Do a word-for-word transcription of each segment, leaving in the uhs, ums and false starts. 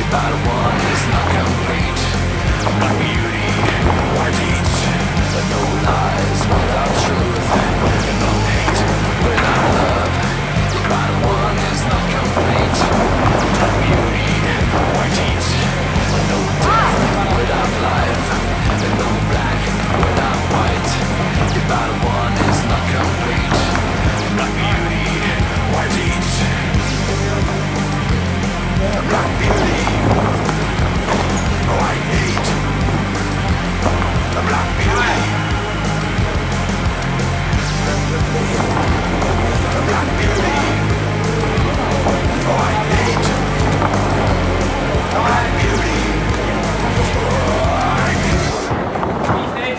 Battle one is not complete. Black beauty, white heat. No lies without truth. No hate without love. Battle one is not complete. Black beauty, white heat. No death without life. No black without white. Battle one is not complete. Black beauty, white heat. Black beauty, white heat. Black beauty, black beauty, white heat. Black beauty, white heat.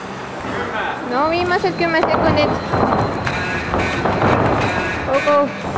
no viimased kümme sekundit. Go, go.